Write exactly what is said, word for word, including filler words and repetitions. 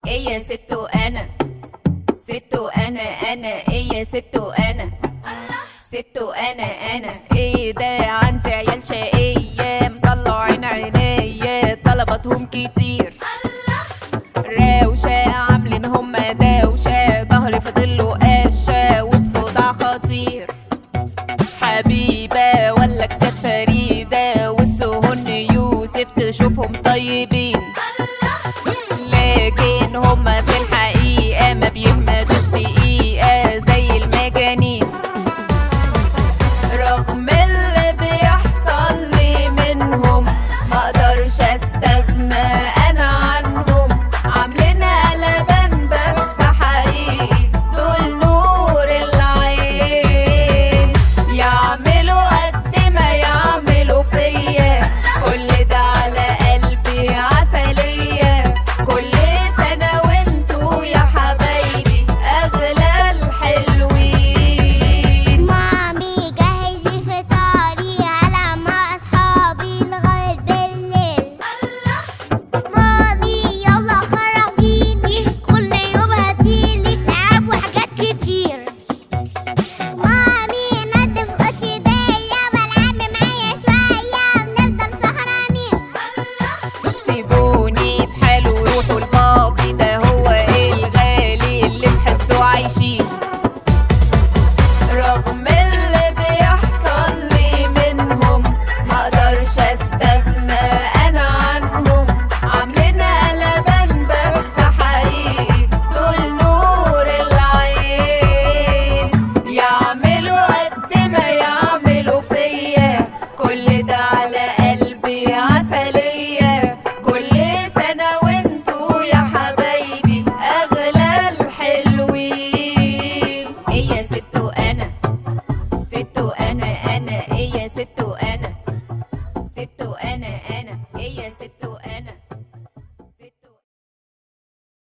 ايه يا ستو انا ستو انا انا ايه يا ستو انا ستو انا انا ايه ده؟ عندي عيال شقية مطلعين عينيا طلباتهم كتير روشة عاملين هما دوشة ضهري فضله قشة والصداع خطير حبيبة ولا كتاب فريدة والسهن يوسف تشوفهم طيبين لكن هما في الحقيقة ما بيهمدوش دقيقة زي المجانين رغم اللي بيحصل لي منهم مقدرش استغنى انا عنهم عاملين قلبان بس حقيقي دول نور العين يعملوا قد ما يعملوا فيا كل ده على قلبي عسلية كل سنة وانتوا يا حبايبي اغلى الحلوين. مامي جهزي فطاري على مع اصحابي لغاية بالليل. مامي يلا خرجيني كل يوم هاتيلي لعب وحاجات كتير. مامي نضف اوضتي بيا والعب معايا شوية ونفضل سهرانين. سيبوني في حاله وروحوا لبابي ده هو الغالي اللي بحسه عايشين رغم اللي بيحصل لي منهم مقدرش استغنى انا عنهم عاملين قلبان بس حقيقي دول نور العين يعملوا قد ما يعملوا فيا كل ده على قلبي عسلية كل سنة وانتوا يا حبايبي اغلى الحلوين. ايه يا ستو انا ستو انا انا ايه يا ستو انا ستو انا انا ايه يا ستو